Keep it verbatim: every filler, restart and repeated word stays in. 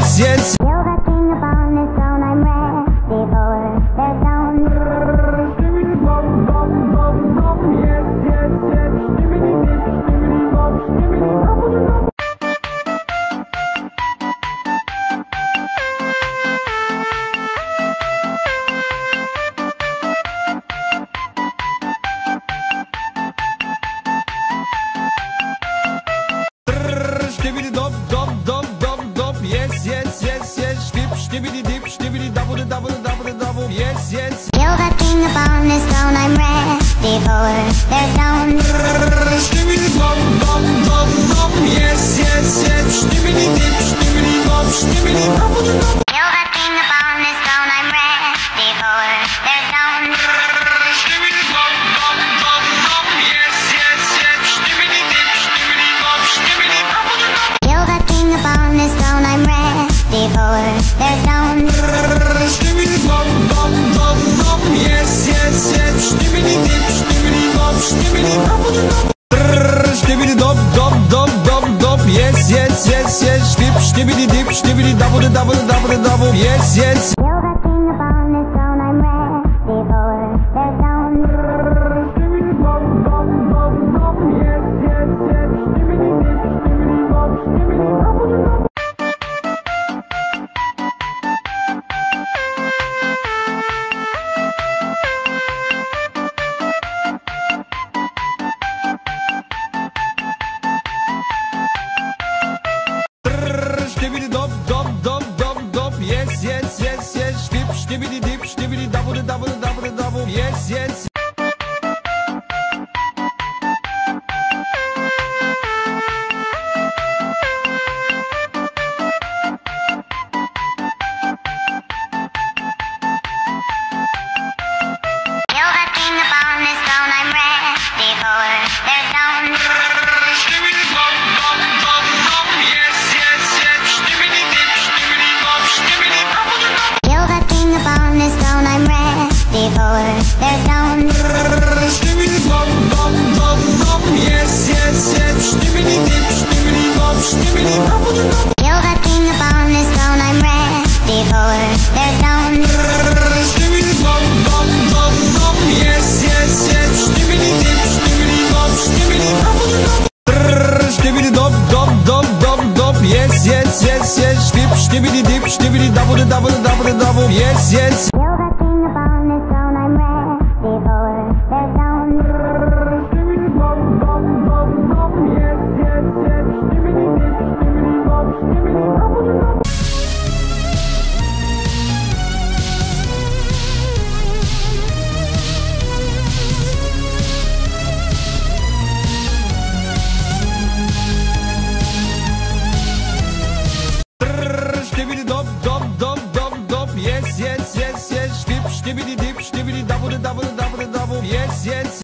yes, yes. You're the king upon this throne, I'm ready for their stone. Skibbity bop, bop, bop, bop, yes, yes, yes. Skibbity dip, skibbity bop, skibbity bop. Skibbity dop, dop, dop, dop, dop, yes, yes, yes, yes. Skip, skibbity dip, skibbity double, double, double, double, yes, yes. You're the king upon this throne, I'm ready for their stone. Skibbity bop, bop, bop, bop, yes, yes, yes. Skibbity dip, skibbity bop, skibbity double, double. You're the king upon this throne, I'm ready for their stone. Skibbity bop, bop, bop, bop, yes, yes, yes. Skibbity dip, skibbity bop, skibbity double, double. You're the king upon this throne, I'm ready for their stone. Skibbity bop, bop, bop, bop, yes, yes, yes. Skibbity dip, skibbity bop, skibbity double, double. Skibbity dop, dop, dop, dop, dop, yes, yes, yes, yes. Skip, skibbity dip, skibbity double, double, double, double, yes, yes. You're the king upon this throne, I'm ready for their stone. Skibbity bop, bop, bop, bop, yes, yes, yes. Skibbity dip, skibbity bop, skibbity double, double. Skibbity dop, dop, dop, dop, dop, yes, yes, yes, yes. Skip, skibbity dip, skibbity double, double, double, double, yes, yes. You're the king upon this throne, I'm ready for their stone. Skibbity bop, bop, bop, bop, yes, yes, yes. Skibbity dip, skibbity bop, skibbity double, double. You're the king upon this throne, I'm ready for their stone. Skibbity bop, bop, bop, bop, yes, yes, yes. Skibbity dip, skibbity bop, skibbity double, double. You're the king upon this throne, I'm ready for their stone. Skibbity bop, bop, bop, bop, yes, yes, yes. Skibbity dip, skibbity bop, skibbity double, double. Skibbity dop, dop, dop, dop, dop, yes, yes, yes, yes. Skip, skibbity dip, skibbity double, double, double, double, yes, yes. You're the king upon this throne, I'm ready for their stone. Skibbity bop, bop, bop, bop, yes, yes, yes. Skibbity dip, skibbity bop, skibbity double, double. Skibbity dop, dop, dop, dop, dop, yes, yes, yes, yes. Skip, skibbity dip, skibbity double, double, double, double, yes, yes.